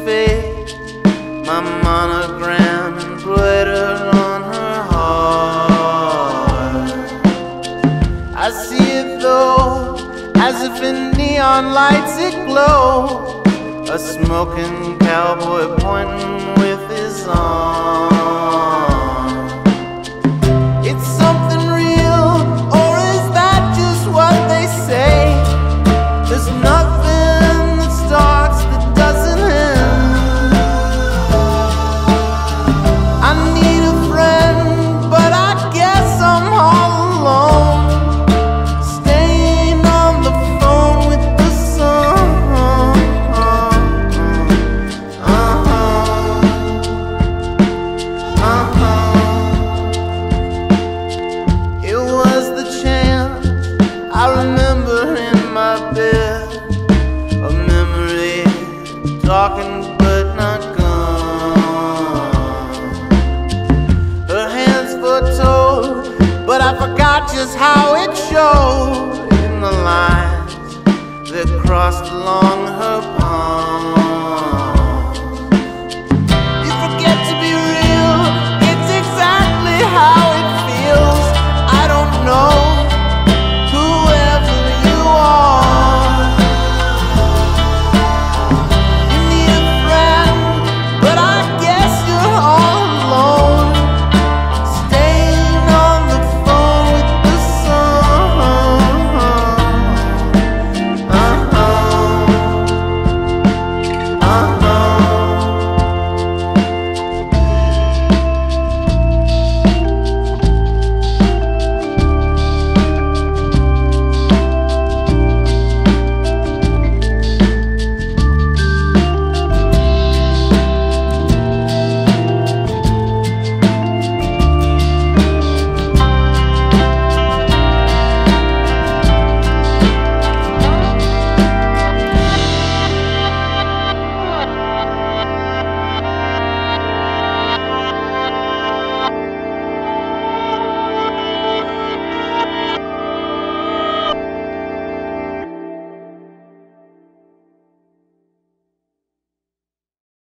face, my monogram embroidered on her heart. I see it though, as if in neon lights it glows, a smoking cowboy pointing with his arm. It's something real, or is that just what they say? There's nothing that starts that doesn't end. I need a friend, but I guess I'm all alone, staying on the phone with the sun. It was the chance I remember in my bed, a memory talking but not gone. Her hands foretold, but I forgot just how it showed in the lines that crossed along her palm.